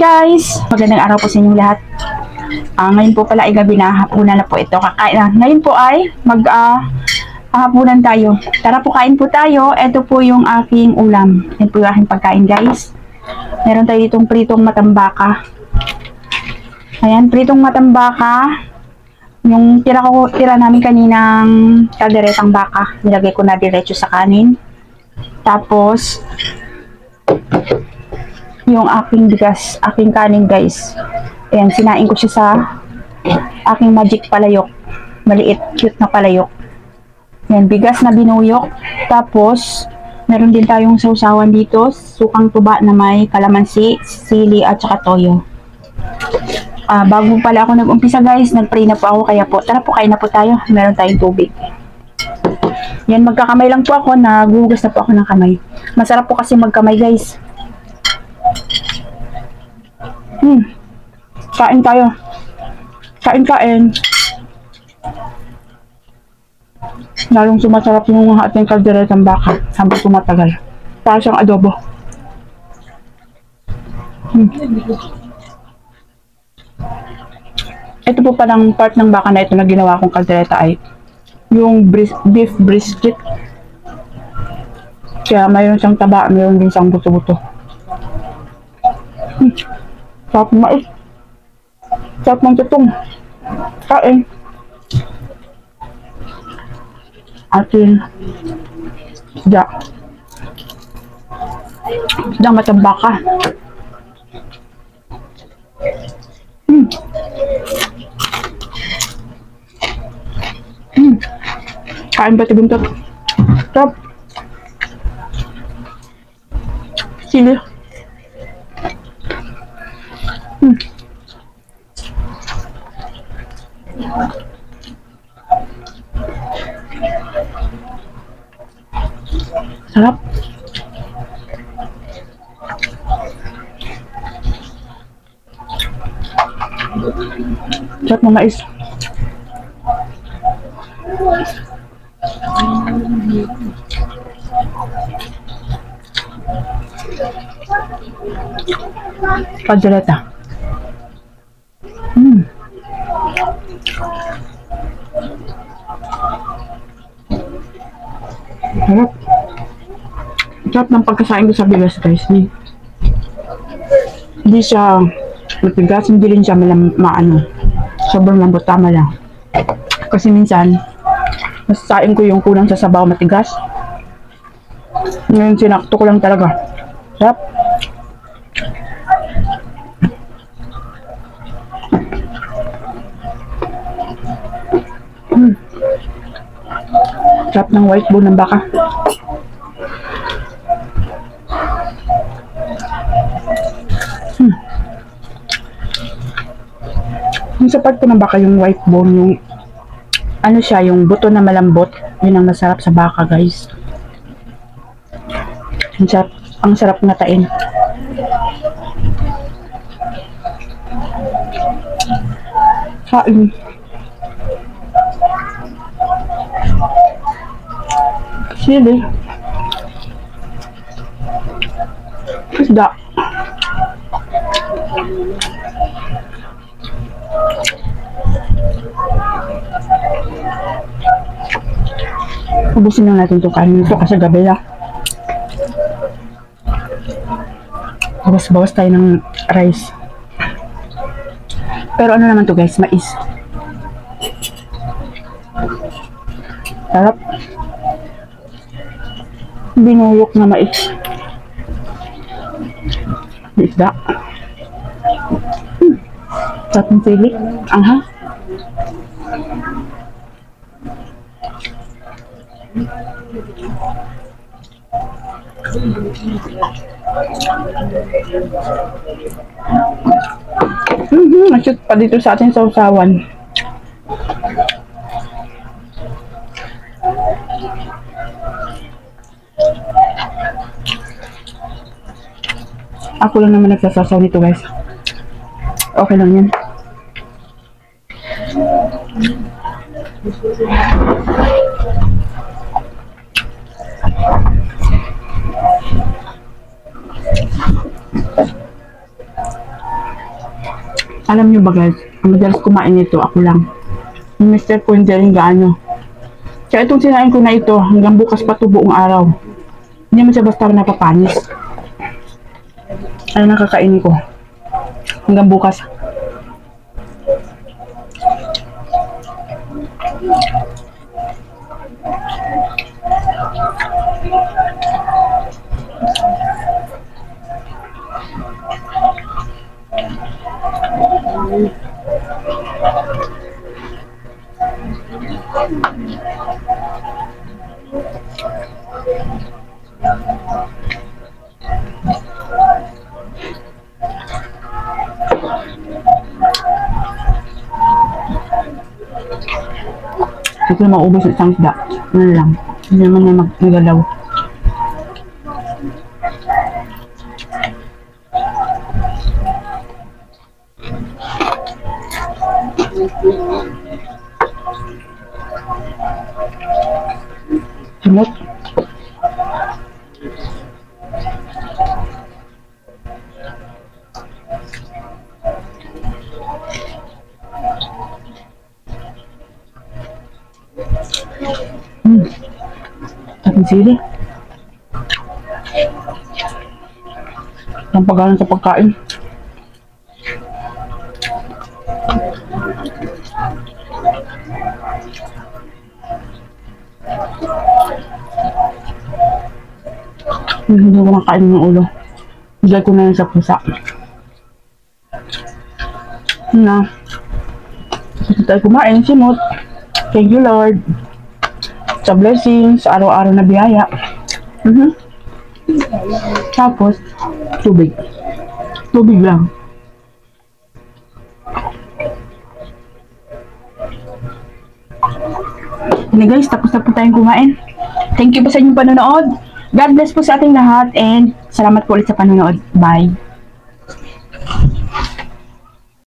guys! Magandang araw po sa inyong lahat. Ngayon po pala ay gabi na, hapunan na po ito. Kakain na. Ngayon po ay hapunan tayo. Tara po, kain po tayo. Ito po yung aking ulam. Ito po yung aking pagkain guys. Meron tayo ditong pritong matambaka. Ayan, pritong matambaka. Yung tira namin kaninang kalderetang baka. Nilagay ko na diretso sa kanin. Tapos, yung aking bigas, aking kanin guys. Ayan, sinain ko siya sa aking magic palayok. Maliit, cute na palayok. Ayan, bigas na binuyok. Tapos, meron din tayong sausawan dito. Sukang tuba na may kalamansi, sili at saka toyo. Bago pala ako nag-umpisa guys, nag-pray na po ako. Kaya po, tara po, kain na po tayo. Meron tayong tubig. Yan, magkakamay lang po ako. Naguhugas na po ako ng kamay. Masarap po kasi magkamay guys. Kain tayo. Kain. Lalong sumasarap yung ating kalderetang baka habang tumatagal. Para siyang adobo. Ito po palang part ng baka na ito na ginawa kong kaldereta ay yung beef brisket. Kaya mayroon siyang taba, mayroon din siyang buto-buto. Sarap ng mais. Sarap ng tutong. Kain. Atin. Isda. Isdang matambaka. Kain ba tibuntot? Sarap. Sili. Sarap. Sarap ng mais. Kaldereta. Sarap. Sarap ng pagkasain ko sa bigas guys. Hindi siya matigas, hindi rin siya maano. Sobrang lambot, tama lang. Kasi minsan, nasasain ko yung kulang sa sabaw matigas. Ngayon sinakto ko lang talaga. Sarap. Sarap ng white bone ng baka. Yung sa part ko ng baka, yung white bone, yung ano siya, yung buto na malambot, yun ang masarap sa baka guys. Ang sarap ngatain. Kain. Sili. Isda. Ubusin lang natin itong kanin nito kasi gabi na. Bawas tayo ng rice. Pero ano naman to guys, mais. Sarap. Binuyok na mais. Isda. Sarap ng sili. Anghang. Mashoot pa dito sa ating sausawan. Ako lang naman nagsasasaw nito guys. Okay lang yan. Alam niyo ba guys, ang madalas kumain nito ako lang. Yung mister ko hindi rin gaano. Kaya itong sinain ko na ito, hanggang bukas pa ito buong araw. Hindi mo siya basta napapanis. Ano nakakainin ko? Hanggang bukas. Hindi ko na maubos ng isang isda. Ano lang. Hindi naman na magalaw. Simot. Tapos sili. Ang pagkain sa pagkain. Hindi ko nakain ng ulo. Bigay ko na yun sa pusa. Na. Kasi tayo kumain, simot. Thank you Lord. Sa blessing, sa araw-araw na biyaya. Tapos, tubig. Tubig lang. Hindi guys, tapos na po tayong kumain. Thank you po sa inyong panonood. God bless po sa ating lahat and salamat po ulit sa panonood. Bye!